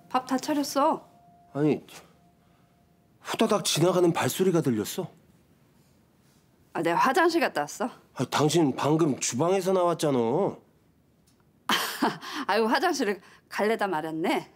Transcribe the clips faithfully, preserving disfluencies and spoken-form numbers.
밥 다 차렸어. 아니, 후다닥 지나가는 발소리가 들렸어. 아, 내가 화장실 갔다 왔어. 아, 당신 방금 주방에서 나왔잖아. 아유, 화장실을 갈래다 말았네.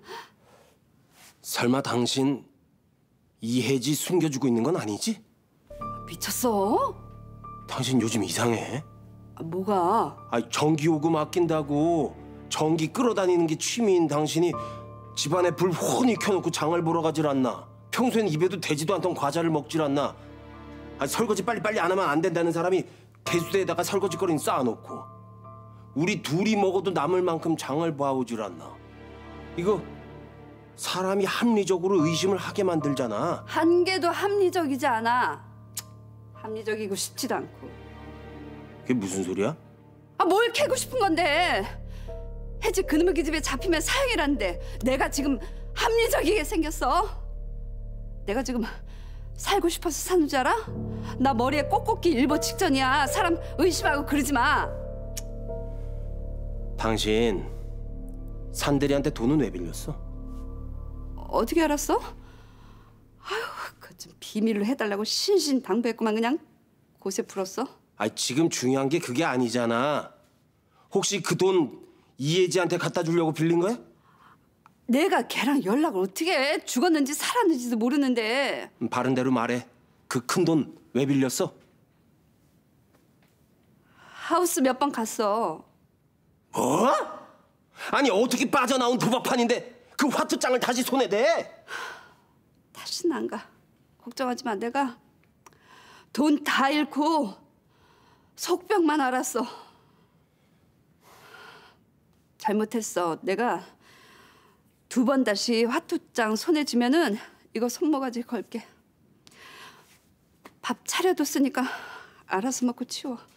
설마 당신 이혜지 숨겨주고 있는 건 아니지? 미쳤어? 당신 요즘 이상해. 아, 뭐가? 아, 전기요금 아낀다고 전기 끌어다니는 게 취미인 당신이 집안에 불 훤히 켜놓고 장을 보러 가질 않나? 평소엔 입에도 대지도 않던 과자를 먹질 않나? 아, 설거지 빨리빨리 안 하면 안 된다는 사람이 개수대에다가 설거지거리는 쌓아놓고 우리 둘이 먹어도 남을 만큼 장을 봐오질 않나? 이거 사람이 합리적으로 의심을 하게 만들잖아. 한 개도 합리적이지 않아. 합리적이고 싶지도 않고. 그게 무슨 소리야? 아, 뭘 캐고 싶은 건데? 혜지 그놈의 기집애 잡히면 사형이란데 내가 지금 합리적이게 생겼어? 내가 지금 살고 싶어서 사는 줄 알아? 나 머리에 꼭꼭기 일보 직전이야. 사람 의심하고 그러지 마. 당신 산대리한테 돈은 왜 빌렸어? 어떻게 알았어? 아유, 그 좀 비밀로 해달라고 신신당부했구만. 그냥 고세 풀었어. 아, 지금 중요한 게 그게 아니잖아. 혹시 그 돈 이혜지한테 갖다 주려고 빌린 거야? 내가 걔랑 연락을 어떻게 해? 죽었는지 살았는지도 모르는데. 음, 바른 대로 말해. 그 큰 돈 왜 빌렸어? 하우스 몇 번 갔어. 뭐? 아니, 어떻게 빠져나온 도박판인데 그 화투장을 다시 손에 대? 다시는 안 가. 걱정하지 마. 내가 돈 다 잃고 속병만 알았어. 잘못했어. 내가 두 번 다시 화투장 손에 쥐면은 이거 손모가지 걸게. 밥 차려뒀으니까 알아서 먹고 치워.